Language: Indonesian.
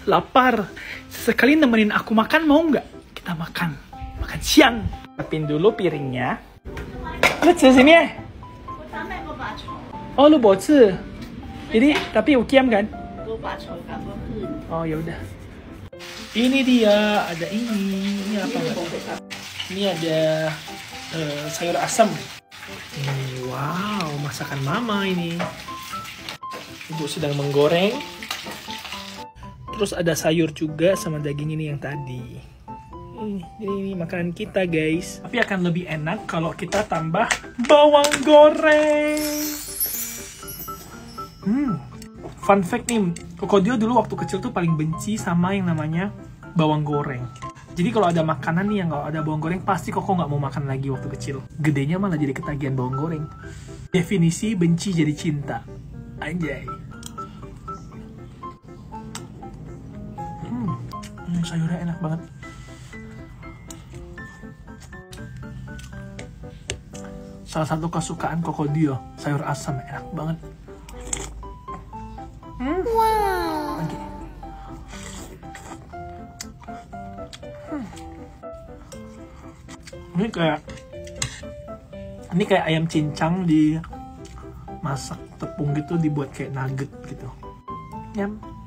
lapar. Sekali nemenin aku makan, mau nggak? Kita makan siang. Siapin dulu piringnya. Lu sini ya? Oh, lu boci. Jadi tapi ukiam kan? Oh ya udah. Ini dia, ada ini. Ini apa? Ini ada sayur asam. Wow, masakan mama ini. Ibu sedang menggoreng. Terus ada sayur juga sama daging ini yang tadi. Ini makanan kita guys. Tapi akan lebih enak kalau kita tambah bawang goreng. Fun fact nih, Kokodio dulu waktu kecil tuh paling benci sama yang namanya bawang goreng. Jadi kalau ada makanan nih yang nggak ada bawang goreng, pasti Koko nggak mau makan lagi waktu kecil. Gedenya malah jadi ketagihan bawang goreng. Definisi benci jadi cinta. Anjay. Sayurnya enak banget. Salah satu kesukaan Kokodio, sayur asam enak banget. Wow. Okay. Ini kayak ayam cincang di masak tepung gitu, dibuat kayak nugget gitu. Nyam.